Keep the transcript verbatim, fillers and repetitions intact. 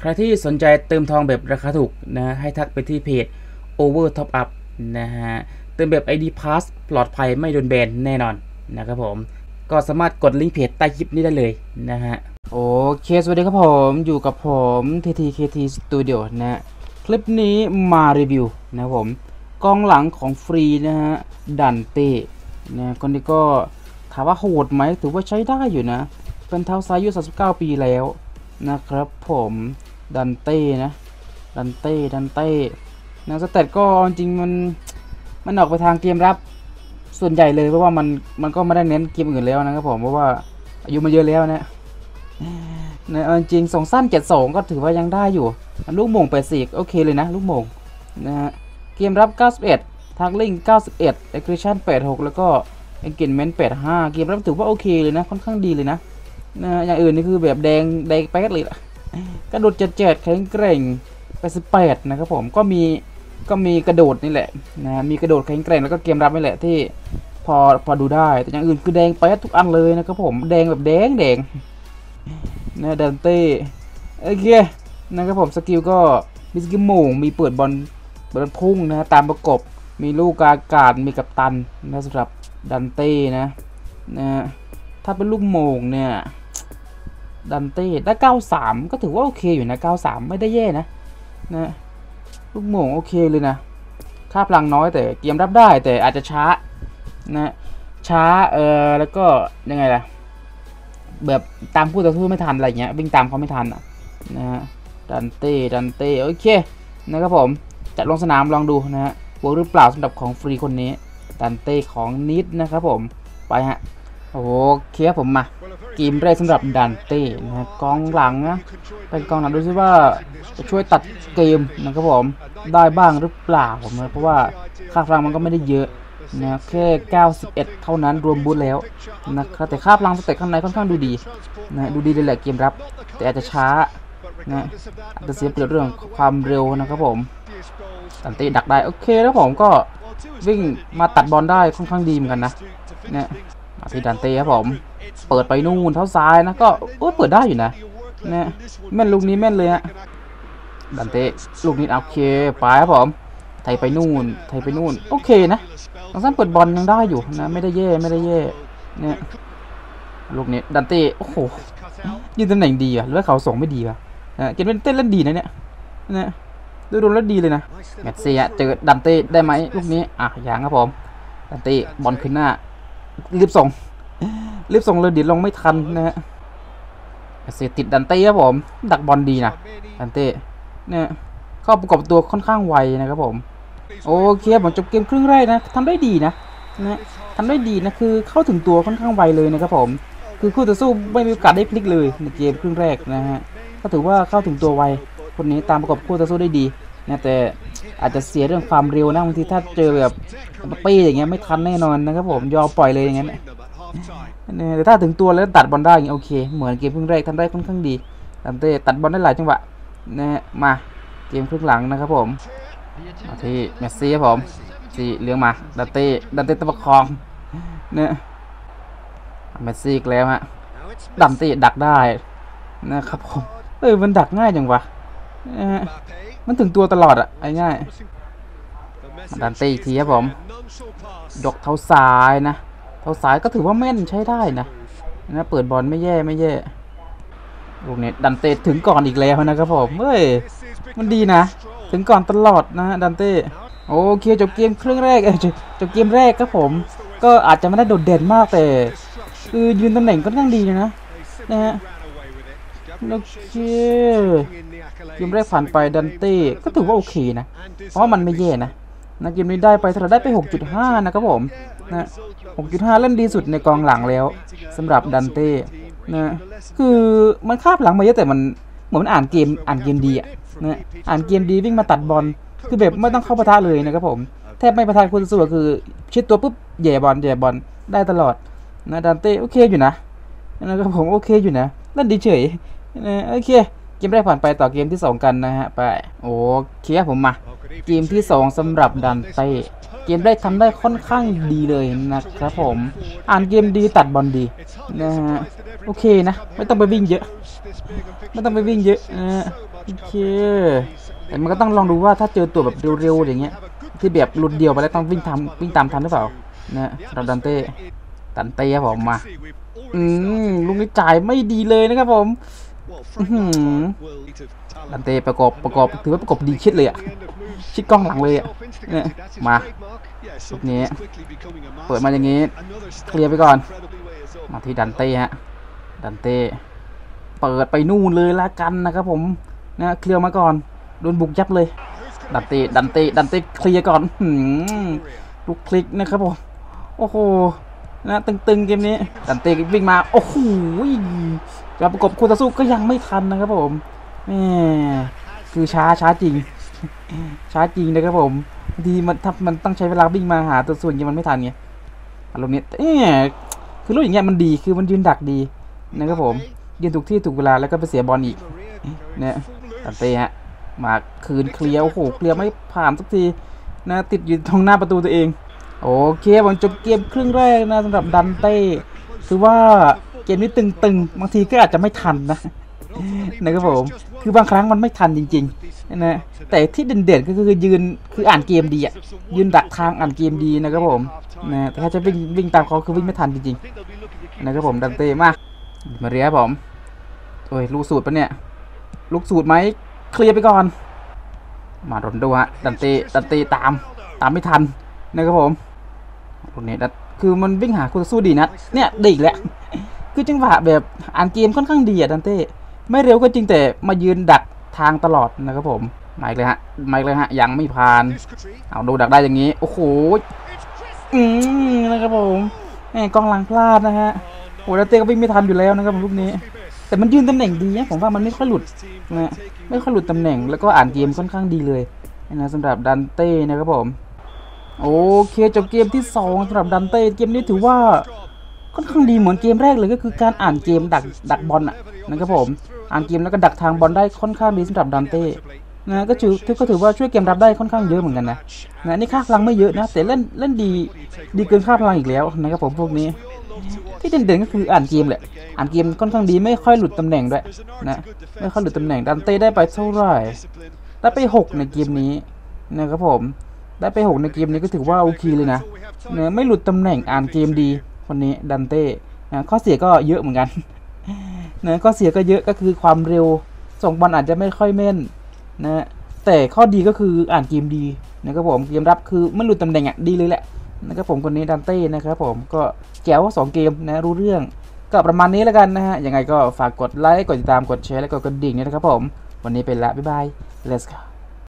ใครที่สนใจเติมทองแบบราคาถูกนะให้ทักไปที่เพจ Over Top Up นะฮะเติมแบบ ไอ ดี Pass ปลอดภัยไม่โดนแบนแน่นอนนะครับผมก็สามารถกดลิงก์เพจใต้คลิปนี้ได้เลยนะฮะโอเคสวัสดีครับผมอยู่กับผม ที ที เค ที Studio นะคลิปนี้มารีวิวนะผมกองหลังของฟรีนะฮะดันเต้นะคนนี้ก็ถามว่าโหดไหมถือว่าใช้ได้อยู่นะเป็นเท้าซ้ายอายุสามสิบเก้าปีแล้วนะครับผมดันเต้นะดันเต้ดันเต้นะสเตตก็จริงมันมันออกไปทางเกมรับส่วนใหญ่เลยเพราะว่ามันมันก็ไม่ได้เน้นเกมอื่นแล้วนะครับผมเพราะว่าอายุมันเยอะแล้วนะนะจริงส่งสั้นเจ็ดสองก็ถือว่ายังได้อยู่ลูกโมงแปดสิบโอเคเลยนะลูกโมงนะฮะเกมรับเก้าสิบเอ็ดทักลิงเก้าสิบเอ็ดเอ็กซ์คริชั่นแปดสิบหกแล้วก็เอ็นเกจเมนต์แปดสิบห้าเกมรับถือว่าโอเคเลยนะค่อนข้างดีเลยนะนะอย่างอื่นนี่คือแบบแดงแดงแป๊ดเลยกระโดดเจ็ดเจ็ดแข็งแกร่งแปดสิบแปดนะครับผมก็มีก็มีกระโดดนี่แหละนะมีกระโดดแข็งแกร่งแล้วก็เกมรับนี่แหละที่พอพอดูได้แต่อย่างอื่นคือแดงแป๊ดทุกอันเลยนะครับผมแดงแบบแดงแดงนะดันเต้โอเคนะครับผมสกิลก็มีสกิลโมงมีเปิดบอลเปิดพุ่งนะตามประกบมีลูกกากาศมีกัปตันนะสำหรับดันเต้นะนะถ้าเป็นลูกโมงเนี่ยดันเต้ได้เก้าสิบสามก็ถือว่าโอเคอยู่นะเก้าสิบสามไม่ได้แย่นะนะลูกโมงโอเคเลยนะค่าพลังน้อยแต่เกมรับได้แต่อาจจะช้านะช้าเออแล้วก็ยังไงล่ะแบบตามคู่ต่อสู้ไม่ทันอะไรเงี้ยวิ่งตามเขาไม่ทันอ่ะนะฮะดันเต้ดันเต้โอเคนะครับผมจะลงสนามลองดูนะฮะเวิร์กหรือเปล่าสำหรับของฟรีคนนี้ดันเต้ของนิดนะครับผมไปฮะโอเคผมมาเกมแรกสำหรับดันเต้นะกองหลังนะเป็นกองหลังดูซิว่าจะช่วยตัดเกมนะครับผมได้บ้างหรือเปล่าผมนะเพราะว่าค่าพลังมันก็ไม่ได้เยอะนะแค่เก้าสิบเอ็ดเท่านั้นรวมบูทแล้วนะครับแต่ค่าพลังสเต็ปข้างในค่อนข้างดูดีนะดูดีเลยแหละเกมรับแต่อาจจะช้านะอาจจะเสียเปรียบเรื่องความเร็วนะครับผมดันเต้ดักได้โอเคแล้วผมก็วิ่งมาตัดบอลได้ค่อนข้างดีเหมือนกันนะเนี่ยที่ดันเต้ครับผมเปิดไปนู่นเท้าซ้ายนะก็โอ้เปิดได้อยู่นะเนี่ยแม่นลูกนี้แม่นเลยฮะดันเต้ลูกนี้โอเคไปครับผมไทยไปนู่นไทยไปนู่นโอเคนะทางซ้ายเปิดบอลยังได้อยู่นะไม่ได้แย่ไม่ได้แย่เนี่ยลูกนี้ดันเต้โอ้โหยืนตำแหน่งดีอ่ะหรือว่าเขาส่งไม่ดีอ่ะเกมเป็นเต้นเล่นดีนะเนี่ยเนี่ยดูดูแล้วดีเลยนะแมตซี่เจอดันเต้ได้ไหมลูกนี้อ่ะอย่างครับผมดันเต้บอลขึ้นหน้ารีบส่งรีบส่งเลยเดี๋ยวลงไม่ทันนะฮะเสียติดดันเต้ครับผมดักบอลดีนะดันเต้เนี่ยเข้าประกอบตัวค่อนข้างไวนะครับผมโอเคผมจบเกมครึ่งแรกนะทำได้ดีนะนะทำได้ดีนะคือเข้าถึงตัวค่อนข้างไวเลยนะครับผมคือคู่ต่อสู้ไม่มีโอกาสได้พลิกเลยในเกมครึ่งแรกนะฮะก็ถือว่าเข้าถึงตัวไวคนนี้ตามประกอบคู่ต่อสู้ได้ดีนะแต่อาจจะเสียเรื่องความเร็วนะบางทีถ้าเจอแบบเป้อย่างเงี้ยไม่ทันแน่นอนนะครับผมยอมปล่อยเลยอย่างเงี้ยแต่ถ้าถึงตัวแล้วตัดบอลได้อย่างเงี้ยโอเคเหมือนเกมครึ่งแรกทำได้ค่อนข้างดีดันเต้ตัดบอลได้หลายจังหวะนะมาเกมครึ่งหลังนะครับผมมาที่เมสซี่ครับผมสี่เลี้ยงมาดันเต้ดันเต้ตะประคองเนี่ยเมสซี่อีกแล้วฮะดันเต้ดักได้นะครับผมเออมันดักง่ายจังวะนะฮะมันถึงตัวตลอดอะไอ้ง่ายดันเต้อีกทีครับผมยกเท้าซ้ายนะเท้าซ้ายก็ถือว่าแม่นใช้ได้นะนะเปิดบอลไม่แย่ไม่แย่ลูกนี้ดันเต้ถึงก่อนอีกแล้วนะครับผมเฮ้ยมันดีนะถึงก่อนตลอดนะดันเต้โอเคจบเกมครึ่งแรกเออจบเกมแรกครับผมก็อาจจะไม่ได้โดดเด่นมากแต่คือยืนตำแหน่งก็ค่อนข้างดีนะนะฮะโอเคเกมแรกผ่านไปดันเต้ก็ถือว่าโอเคนะเพราะมันไม่แย่นะนะเกมนี้ได้ไปเท่าไหร่ได้ไป หกจุดห้า นะครับผมนะ หกจุดห้า เล่นดีสุดในกองหลังแล้วสำหรับดันเต้นะคือมันคาบหลังมาเยอะแต่มันเหมือนมันอ่านเกมอ่านเกมดีอ่ะนะอ่านเกมดีวิ่งมาตัดบอลคือแบบไม่ต้องเข้าปะทะเลยนะครับผมแทบไม่ปะทะคู่ต่อสู้คือชิดตัวปุ๊บแย่บอลแย่บอลได้ตลอดนะดันเต้โอเคอยู่นะนะครับผมโอเคอยู่นะเล่นดีเฉยนะโอเคเกมแรกผ่านไปต่อเกมที่สองกันนะฮะไปโอเคผมมาเกมที่สองสำหรับดันเต้เกมได้ทำได้ค่อนข้างดีเลยนะครับผมอ่านเกมดีตัดบอลดีนะฮะโอเคนะไม่ต้องไปวิ่งเยอะไม่ต้องไปวิ่งเยอะนะโอเคแต่มันก็ต้องลองดูว่าถ้าเจอตัวแบบเร็วๆอย่างเงี้ยที่แบบหลุดเดียวไปแล้วต้องวิ่งทำวิ่งตามทันหรือเปล่านะสำหรับดันเต้ดันเต้ครับผมมาอืมลุงนี่จ่ายไม่ดีเลยนะครับผมดันเต้ประกอบประกอบถือว่าประกอบดีคิดเลยอ่ะชิดกล้องหลังเลยอ่ะเนี่ยมาลูกนี้เปิดมาอย่างงี้เคลียร์ไปก่อนมาที่ดันเต้ฮะดันเต้เปิดไปนู่นเลยละกันนะครับผมนะเคลียร์มาก่อนโดนบุกยับเลยดันเต้ดันเต้ดันเต้เคลียร์ก่อนลูกคลิกนะครับผมโอ้โหนะตึงๆเกมนี้ดันเต้วิ่งมาโอ้โหจะประกบคู่ต่อสู้ก็ยังไม่ทันนะครับผมแหมคือช้าช้าจริงช้าจริงนะครับผมบางทีมันถ้ามันต้องใช้เวลาวิ่งมาหาตัวส่วนยังมันไม่ทันไงอารมณ์นี้เออคือรู้อย่างเงี้ยมันดีคือมันยืนดักดีนะครับผมยืนถูกที่ถูกเวลาแล้วก็ไปเสียบอลอีกเนี่ยดันเต้ฮะมาคืนเคลียร์โอ้โหเคลียร์ไม่ผ่านสักทีนะติดอยู่ตรงหน้าประตูตัวเองโอเคบอลจบเกมครึ่งแรกนะสำหรับดันเต้คือว่าเกมนี้ตึงๆบางทีก็อาจจะไม่ทันนะนะครับผมคือบางครั้งมันไม่ทันจริงๆนะแต่ที่เด่นๆก็คือยืนคืออ่านเกมดีอ่ะยืนดักทางอ่านเกมดีนะครับผมนะแต่ถ้าจะวิ่งวิ่งตามเขาคือวิ่งไม่ทันจริงๆนะครับผมดันเต้มากมาเรียผมโอ้ยลูกสูตรปะเนี่ยลูกสูตรไหมเคลียร์ไปก่อนมาโรนโดฮะดันเต้ดันเต้ตามตามไม่ทันนะครับผมตรงนี้ดันคือมันวิ่งหาคู่ต่อสู้ดีนะเนี่ยดีแหละคือจังหวะแบบอ่านเกมค่อนข้างดีอ่ะดันเต้ไม่เร็วก็จริงแต่มายืนดักทางตลอดนะครับผมมาอีกเลยฮะมาอีกเลยฮะยังไม่ผ่านเอาดูดักได้อย่างนี้โอ้โหอืมนะครับผมแหมกองหลังพลาดนะฮะโอ้ดันเต้ก็วิ่งไม่ทันอยู่แล้วนะครับผมลูกนี้แต่มันยืนตำแหน่งดีนะผมว่ามันไม่ค่อยหลุดนะไม่ค่อยหลุดตำแหน่งแล้วก็อ่านเกมค่อนข้างดีเลยนะสำหรับดันเต้นะครับผมโอเคจบเกมที่สองสำหรับดันเต้เกมนี้ถือว่าค่อนข้างดีเหมือนเกมแรกเลยก็คือการอ่านเกมดักดักบอลอ่ะนะครับผมอ่านเกมแล้วก็ดักทางบอลได้ค่อนข้างดีสำหรับดันเต้นะก็ถือก็ถือว่าช่วยเกมรับได้ค่อนข้างเยอะเหมือนกันนะนะนี่ค่าพลังไม่เยอะนะแต่เล่นเล่นดีดีเกินค่าพลังอีกแล้วนะครับผมพวกนี้ที่เด่นๆก็คืออ่านเกมแหละอ่านเกมค่อนข้างดีไม่ค่อยหลุดตำแหน่งด้วยนะไม่ค่อยหลุดตำแหน่งดันเต้ได้ไปเท่าไหร่ได้ไปหกในเกมนี้นะครับผมได้ไปหกในเกมนี้ก็ถือว่าโอเคเลยนะเนะไม่หลุดตำแหน่งอ่านเกมดีคนนี้ดันเต้นะข้อเสียก็เยอะเหมือนกันนะข้อเสียก็เยอะก็คือความเร็วส่งบอลอาจจะไม่ค่อยแม่นนะแต่ข้อดีก็คืออ่านเกมดีนะครับผมเกมรับคือไม่หลุดตำแหน่งอ่ะดีเลยแหละนะครับผมคนนี้ดันเต้นะครับผมก็แจ๋วสองเกมนะรู้เรื่องก็ประมาณนี้แล้วกันนะฮะยังไงก็ฝากกดไลค์กดติดตามกดแชร์และกดกระดิ่งนะครับผมวันนี้ไปละบ๊ายบาย let's go